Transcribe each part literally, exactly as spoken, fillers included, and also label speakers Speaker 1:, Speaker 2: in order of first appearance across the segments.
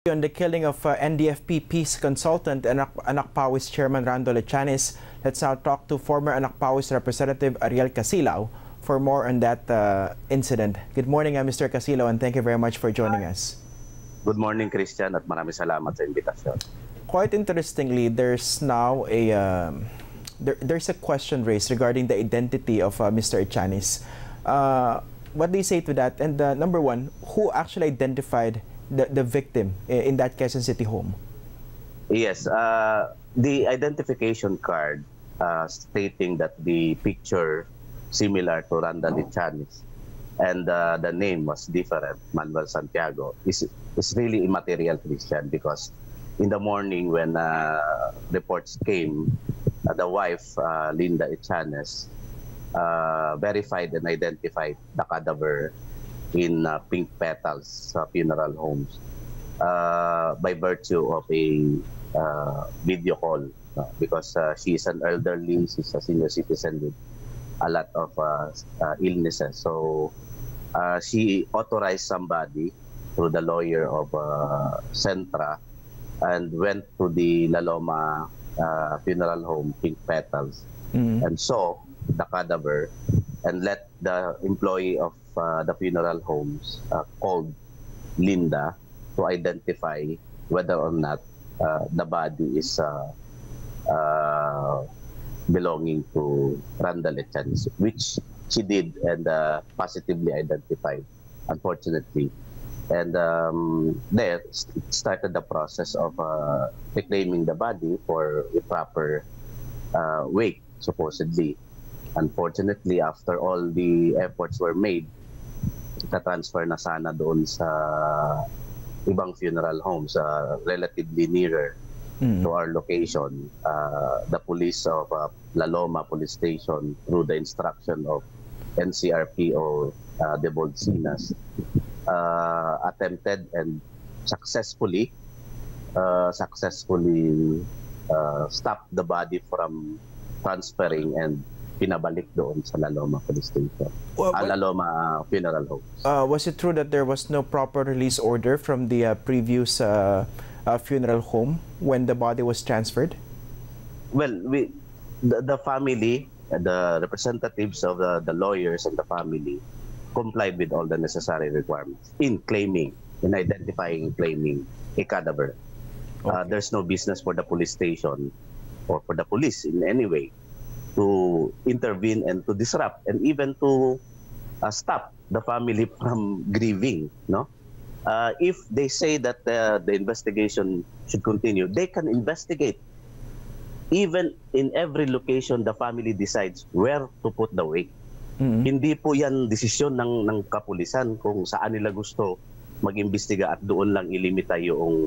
Speaker 1: On the killing of uh, N D F P peace consultant and Anak Pawis chairman Rando Lechanes, let's now talk to former Anak Pawis representative Ariel Casilao for more on that uh, incident. Good morning, uh, Mister Casilao, and thank you very much for joining us.
Speaker 2: Good morning, Christian, at maraming salamat sa invitasyon.
Speaker 1: Quite interestingly, there's now a um, there, there's a question raised regarding the identity of uh, Mister Lechanes. Uh, what do you say to that? And uh, number one, who actually identified The, the victim in that Quezon City home?
Speaker 2: Yes, uh, the identification card uh, stating that the picture similar to Randall Lechanes and uh, the name was different, Manuel Santiago, is, is really immaterial, Christian, because in the morning when uh, reports came, uh, the wife, uh, Linda Lechanes, uh, verified and identified the cadaver in uh, Pink Petals uh, funeral homes uh, by virtue of a uh, video call uh, because uh, she is an elderly, she's a senior citizen with a lot of uh, uh, illnesses. So uh, she authorized somebody through the lawyer of uh, Centra and went to the La Loma uh, funeral home, Pink Petals, mm-hmm. and saw the cadaver and let the employee of uh, the funeral homes uh, called Linda to identify whether or not uh, the body is uh, uh, belonging to Randall Lechanes, which she did and uh, positively identified, unfortunately. And um, there it started the process of uh, reclaiming the body for a proper uh, wake, supposedly. Unfortunately, after all the efforts were made, ita-transfer na sana doon sa ibang funeral homes, uh, relatively nearer mm. to our location. Uh, the police of uh, La Loma Police Station, through the instruction of N C R P O uh, de Bolsinas, uh, attempted and successfully, uh, successfully uh, stopped the body from transferring and pinabalik doon sa La Loma Police Station, well, uh, La Loma Funeral Home.
Speaker 1: Uh, was it true that there was no proper release order from the uh, previous uh, uh, funeral home when the body was transferred?
Speaker 2: Well, we, the, the family, the representatives of the, the lawyers and the family complied with all the necessary requirements in claiming, in identifying, claiming a cadaver. Okay. Uh, there's no business for the police station or for the police in any way to intervene and to disrupt and even to uh, stop the family from grieving. No, uh, if they say that uh, the investigation should continue, they can investigate. Even in every location, the family decides where to put the wake. Mm-hmm. Hindi po yan desisyon ng ng kapulisan kung saan nila gusto mag-imbestiga at doon lang ilimita yung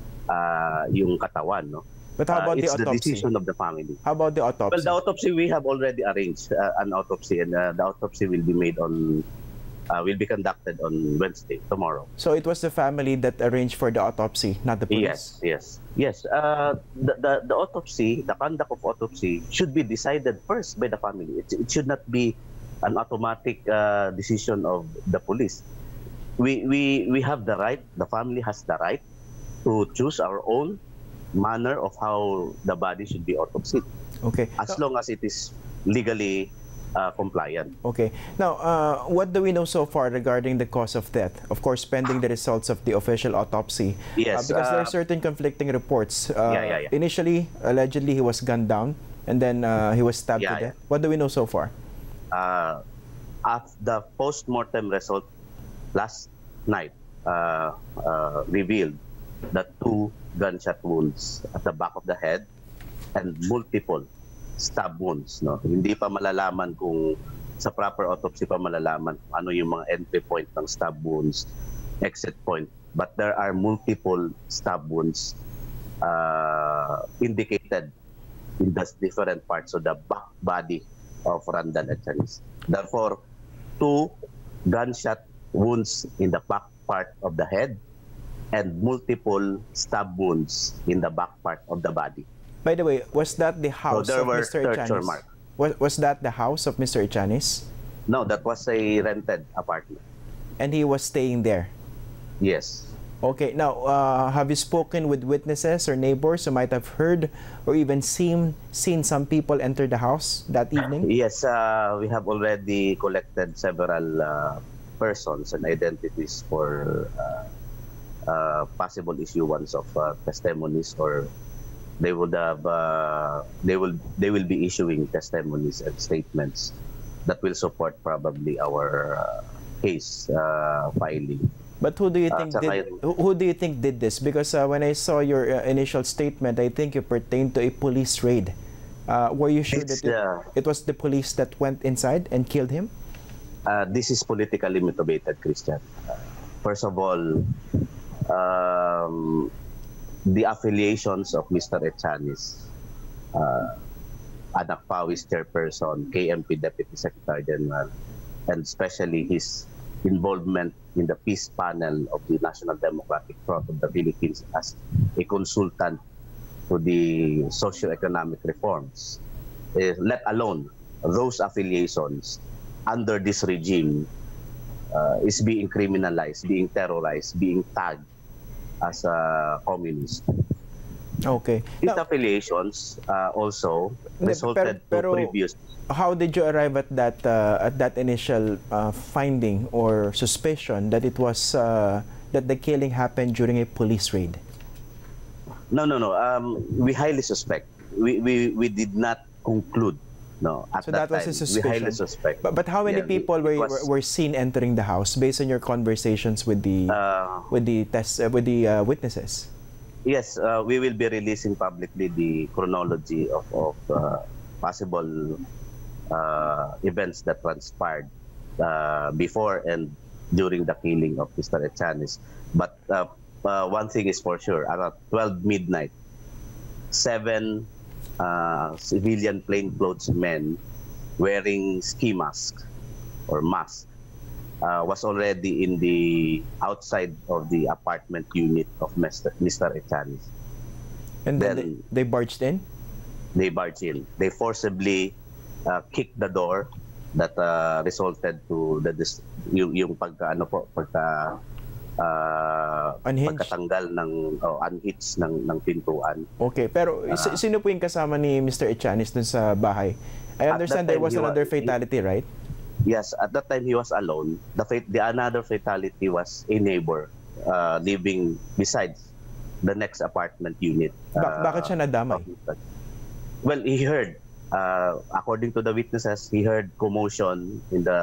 Speaker 2: uh, yung katawan, no.
Speaker 1: But how about
Speaker 2: uh,
Speaker 1: the autopsy?
Speaker 2: It's the decision of the family.
Speaker 1: How about the autopsy?
Speaker 2: Well, the autopsy we have already arranged uh, an autopsy, and uh, the autopsy will be made on, uh, will be conducted on Wednesday, tomorrow.
Speaker 1: So it was the family that arranged for the autopsy, not the police?
Speaker 2: Yes, yes, yes. Uh, the, the the autopsy, the conduct of autopsy should be decided first by the family. It, it should not be an automatic uh, decision of the police. We we we have the right. The family has the right to choose our own manner of how the body should be autopsied.
Speaker 1: Okay.
Speaker 2: As long as it is legally uh, compliant.
Speaker 1: Okay. Now, uh, what do we know so far regarding the cause of death? Of course, pending the results of the official autopsy.
Speaker 2: Yes.
Speaker 1: Uh, because
Speaker 2: uh,
Speaker 1: there are certain conflicting reports. Uh,
Speaker 2: yeah, yeah, yeah.
Speaker 1: Initially, allegedly, he was gunned down and then uh, he was stabbed
Speaker 2: yeah,
Speaker 1: to death.
Speaker 2: Yeah.
Speaker 1: What do we know so far?
Speaker 2: Uh, at the post-mortem result last night uh, uh, revealed that two gunshot wounds at the back of the head and multiple stab wounds. No? Hindi pa malalaman kung sa proper autopsy pa malalaman kung ano yung mga entry point ng stab wounds, exit point. But there are multiple stab wounds uh, indicated in the different parts of the back body of Randall Lechanes. Therefore, two gunshot wounds in the back part of the head and multiple stab wounds in the back part of the body.
Speaker 1: By the way, was that the house
Speaker 2: so
Speaker 1: of Mister Lechanes? Was, was that the house of Mister Lechanes?
Speaker 2: No, that was a rented apartment.
Speaker 1: And he was staying there?
Speaker 2: Yes.
Speaker 1: Okay, now, uh, have you spoken with witnesses or neighbors who might have heard or even seen seen some people enter the house that evening?
Speaker 2: Yes, uh, we have already collected several uh, persons and identities for uh, uh, possible issuance of uh, testimonies, or they would have uh, they will they will be issuing testimonies and statements that will support probably our uh, case uh, filing.
Speaker 1: But who do you
Speaker 2: Uh,
Speaker 1: think
Speaker 2: saka
Speaker 1: did
Speaker 2: yun-
Speaker 1: who who do you think did this? Because uh, when I saw your uh, initial statement, I think it pertained to a police raid. Uh, were you sure
Speaker 2: It's,
Speaker 1: that it,
Speaker 2: uh,
Speaker 1: it was the police that went inside and killed him?
Speaker 2: Uh, this is politically motivated, Christian. Uh, first of all, um, the affiliations of Mister Echanis, uh, Anak Pawis chairperson, K M P Deputy Secretary General, and especially his involvement in the peace panel of the National Democratic Front of the Philippines as a consultant to the socio-economic reforms, eh, let alone those affiliations under this regime uh, is being criminalized, being terrorized, being tagged as a communist.
Speaker 1: Okay.
Speaker 2: These
Speaker 1: Now,
Speaker 2: affiliations uh, also
Speaker 1: Hindi,
Speaker 2: resulted
Speaker 1: pero- pero-
Speaker 2: to previous.
Speaker 1: how did you arrive at that uh, at that initial uh, finding or suspicion that it was uh, that the killing happened during a police raid?
Speaker 2: No, no, no. Um, we highly suspect. We, we, we did not conclude. No, at
Speaker 1: So
Speaker 2: that,
Speaker 1: that was
Speaker 2: time,
Speaker 1: a
Speaker 2: we highly
Speaker 1: suspicion.
Speaker 2: suspect.
Speaker 1: But, but how many
Speaker 2: Yeah,
Speaker 1: people
Speaker 2: it
Speaker 1: were,
Speaker 2: was-
Speaker 1: were seen entering the house based on your conversations with the
Speaker 2: Uh,
Speaker 1: with the test uh, with the uh, witnesses?
Speaker 2: Yes, uh, we will be releasing publicly the chronology of, of uh, possible uh, events that transpired uh, before and during the killing of Mister Echanis. But uh, uh, one thing is for sure, around twelve midnight, seven uh, civilian plainclothes men wearing ski mask or mask uh, was already in the outside of the apartment unit of Mister Mister Echanis.
Speaker 1: And then,
Speaker 2: Then-
Speaker 1: they, they barged in.
Speaker 2: They barged in. They forcibly uh, kicked the door that uh, resulted to the dis- yung, yung pagka ano po pagka uh,
Speaker 1: Unhinged.
Speaker 2: pagkatanggal ng oh, unhitched ng ng pintuan.
Speaker 1: Okay, pero si- sino po yung kasama ni Mister Echanis dun sa bahay? I
Speaker 2: At
Speaker 1: understand
Speaker 2: that
Speaker 1: there
Speaker 2: time,
Speaker 1: was
Speaker 2: he wa-
Speaker 1: another
Speaker 2: he-
Speaker 1: fatality, right?
Speaker 2: Yes, at that time he was alone. The fat- the another fatality was a neighbor uh, living besides the next apartment unit.
Speaker 1: Bak-
Speaker 2: uh,
Speaker 1: bakit siya nadamay?
Speaker 2: Well, he heard, uh, according to the witnesses, he heard commotion in the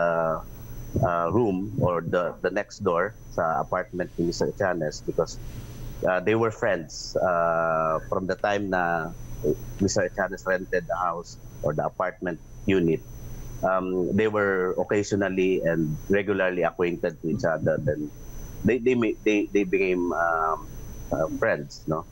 Speaker 2: uh, room or the, the next door sa apartment ni Mister Echanis because uh, they were friends uh, from the time na Mister Echanis rented the house or the apartment unit. Um, they were occasionally and regularly acquainted to each other. Then they they ma- they, they became um, uh, friends, no.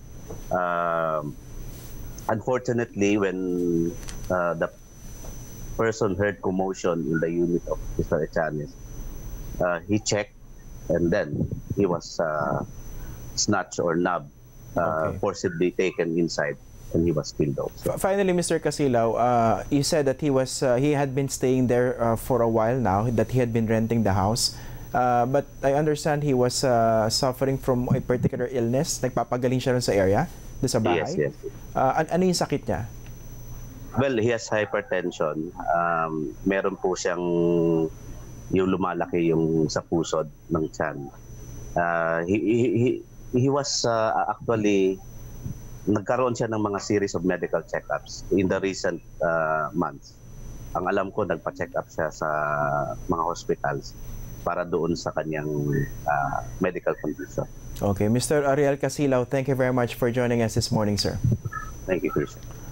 Speaker 2: Um, Unfortunately, when uh, the person heard commotion in the unit of Mister Echanis, uh, he checked and then he was uh, snatched or nabbed, uh,
Speaker 1: Okay.
Speaker 2: forcibly taken inside, and he was killed also.
Speaker 1: F- Finally, Mister Casilaw, uh, you said that he was uh, he had been staying there uh, for a while now, that he had been renting the house. Uh, but I understand he was uh, suffering from a particular illness. Nagpapagaling siya rin sa area, doon sa bahay.
Speaker 2: Yes, yes.
Speaker 1: Uh, an- ano yung sakit niya?
Speaker 2: Well, he has hypertension. Um, meron po siyang yung lumalaki yung sa pusod ng tiyan. Uh, he, he, he, he was uh, actually, nagkaroon siya ng mga series of medical checkups in the recent uh, months. Ang alam ko, nagpa-check up siya sa mga hospitals para doon sa kanyang uh, medical condition.
Speaker 1: Okay, Mister Ariel Casilaw, thank you very much for joining us this morning, sir.
Speaker 2: Thank you, Christian.